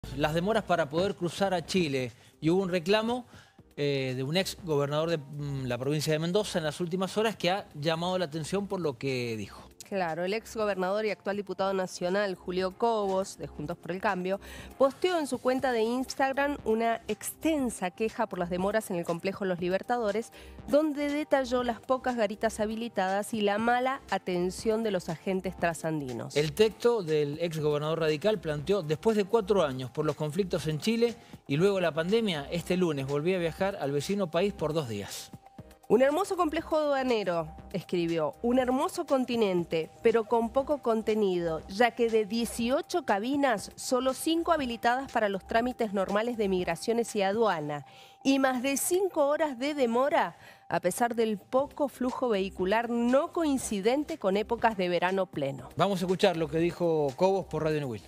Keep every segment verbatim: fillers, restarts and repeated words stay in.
Las demoras para poder cruzar a Chile y hubo un reclamo eh, de un ex gobernador de mm, la provincia de Mendoza en las últimas horas que ha llamado la atención por lo que dijo. Claro, el ex gobernador y actual diputado nacional Julio Cobos, de Juntos por el Cambio, posteó en su cuenta de Instagram una extensa queja por las demoras en el complejo Los Libertadores, donde detalló las pocas garitas habilitadas y la mala atención de los agentes trasandinos. El texto del ex gobernador radical planteó: después de cuatro años por los conflictos en Chile y luego la pandemia, este lunes volví a viajar al vecino país por dos días. Un hermoso complejo aduanero, escribió, un hermoso continente, pero con poco contenido, ya que de dieciocho cabinas, solo cinco habilitadas para los trámites normales de migraciones y aduana, y más de cinco horas de demora, a pesar del poco flujo vehicular no coincidente con épocas de verano pleno. Vamos a escuchar lo que dijo Cobos por Radio Neuquén.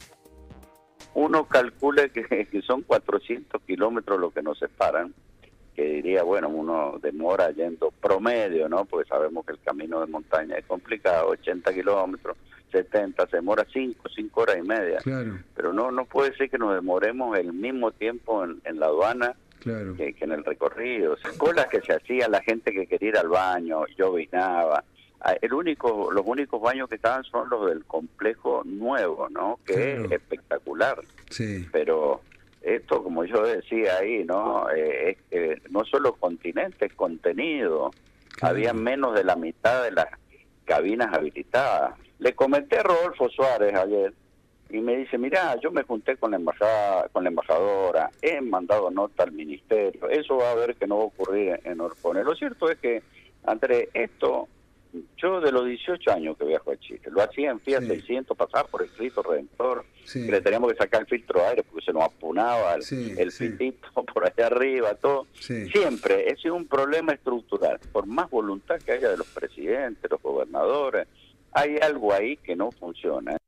Uno calcula que, que son cuatrocientos kilómetros lo que nos separan, que diría, bueno, uno demora yendo promedio, ¿no? Porque sabemos que el camino de montaña es complicado, ochenta kilómetros, setenta, se demora cinco, cinco horas y media. Claro. Pero no no puede ser que nos demoremos el mismo tiempo en, en la aduana Claro. que, que en el recorrido. Colas que se hacía, la gente que quería ir al baño, llovinaba. El único, los únicos baños que estaban son los del complejo nuevo, ¿no? Que Claro. es espectacular. Sí. Pero esto, como yo decía ahí, ¿no? Eh, es que no solo continente, es contenido. Claro. Había menos de la mitad de las cabinas habilitadas. Le comenté a Rodolfo Suárez ayer y me dice, mira, yo me junté con la embajada, con la embajadora, he mandado nota al ministerio, eso va a ver que no va a ocurrir en Orpones. Lo cierto es que, Andrés, esto, yo de los dieciocho años que viajo a Chile, lo hacía en Fiat Sí. seiscientos, pasaba por el Cristo Redentor, Sí. que le teníamos que sacar el filtro de aire porque se nos apunaba el, Sí, el sí. pitito por allá arriba, todo. Sí. Siempre, ese es un problema estructural. Por más voluntad que haya de los presidentes, los gobernadores, hay algo ahí que no funciona.